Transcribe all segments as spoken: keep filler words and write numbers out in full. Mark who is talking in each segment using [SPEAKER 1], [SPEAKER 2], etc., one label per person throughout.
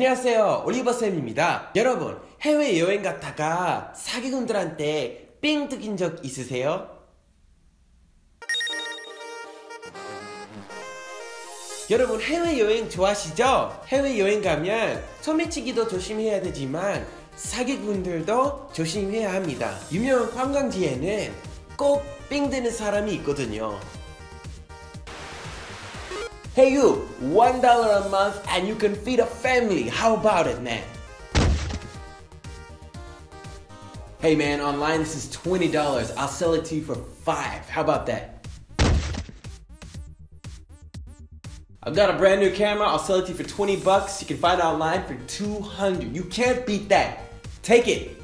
[SPEAKER 1] 안녕하세요, 올리버쌤입니다. 여러분, 해외여행 갔다가 사기꾼들한테 삥 뜯긴 적 있으세요? 여러분, 해외여행 좋아하시죠? 해외여행 가면 소매치기도 조심해야 되지만 사기꾼들도 조심해야 합니다. 유명한 관광지에는 꼭 삥 드는 사람이 있거든요. Hey you, one dollar a month and you can feed a family. How about it, man? Hey man, online this is twenty dollars. I'll sell it to you for five. How about that? I've got a brand new camera. I'll sell it to you for twenty bucks. You can find it online for two hundred. You can't beat that. Take it.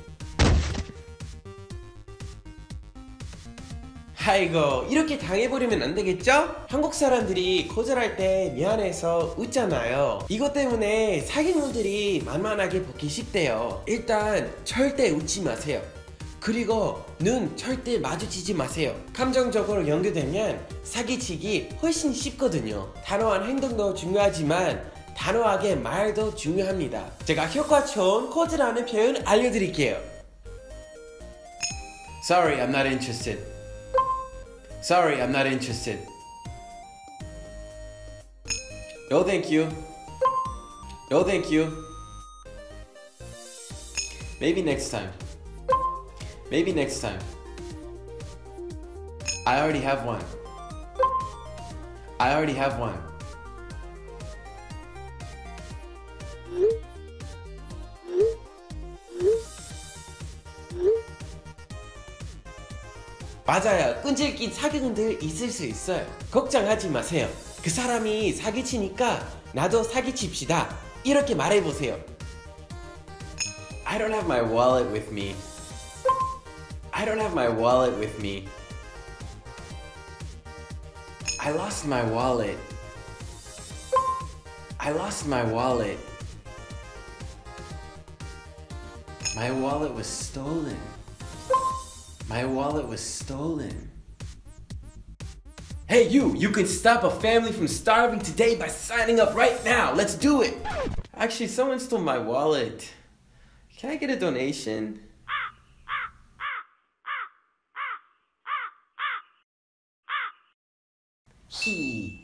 [SPEAKER 1] 아이고, 이렇게 당해버리면 안 되겠죠? 한국 사람들이 거절할 때 미안해서 웃잖아요. 이것 때문에 사기꾼들이 만만하게 먹기 쉽대요. 일단 절대 웃지 마세요. 그리고 눈 절대 마주치지 마세요. 감정적으로 연결되면 사기치기 훨씬 쉽거든요. 단호한 행동도 중요하지만 단호하게 말도 중요합니다. 제가 효과 좋은 거절하는 표현 알려드릴게요. Sorry, I'm not interested. Sorry, I'm not interested. No, thank you. No, thank you. Maybe next time. Maybe next time. I already have one. I already have one. 맞아요. 끈질긴 사기꾼들 있을 수 있어요. 걱정하지 마세요. 그 사람이 사기치니까 나도 사기칩시다. 이렇게 말해보세요. I don't have my wallet with me. I don't have my wallet with me. I lost my wallet. I lost my wallet. My wallet was stolen. My wallet was stolen. Hey you, you can stop a family from starving today by signing up right now. Let's do it. Actually, someone stole my wallet. Can I get a donation? 히.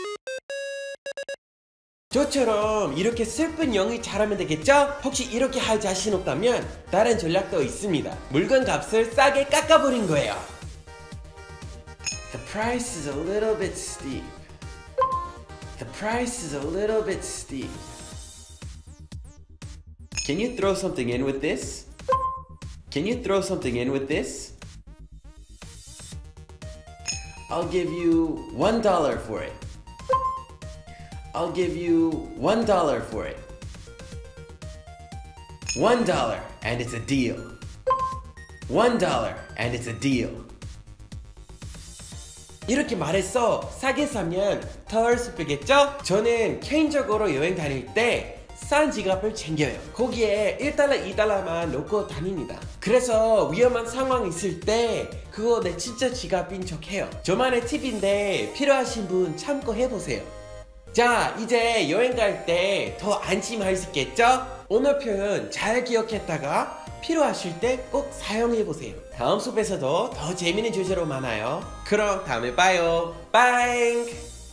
[SPEAKER 1] 저처럼 이렇게 슬픈 연기 잘하면 되겠죠? 혹시 이렇게 할 자신 없다면 다른 전략도 있습니다. 물건 값을 싸게 깎아버린 거예요. The price is a little bit steep. The price is a little bit steep. Can you throw something in with this? Can you throw something in with this? I'll give you one dollar for it. I'll give you one dollar for it. One dollar and it's a deal. One dollar and it's a deal. 이렇게 말해서 싸게 사면 덜 슬프겠죠? 저는 개인적으로 여행 다닐 때 싼 지갑을 챙겨요. 거기에 일 달러, 이 달러만 넣고 다닙니다. 그래서 위험한 상황 있을 때 그거 내 진짜 지갑인 척 해요. 저만의 팁인데 필요하신 분 참고해보세요. 자, 이제 여행 갈 때 더 안심할 수 있겠죠? 오늘 표현 잘 기억했다가 필요하실 때 꼭 사용해보세요. 다음 수업에서도 더 재미있는 주제로 만나요. 그럼 다음에 봐요. 빵!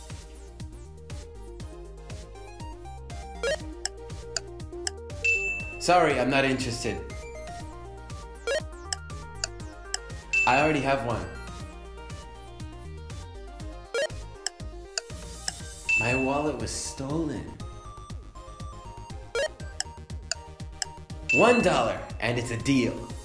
[SPEAKER 1] Sorry, I'm not interested. I already have one. My wallet was stolen. One dollar and it's a deal.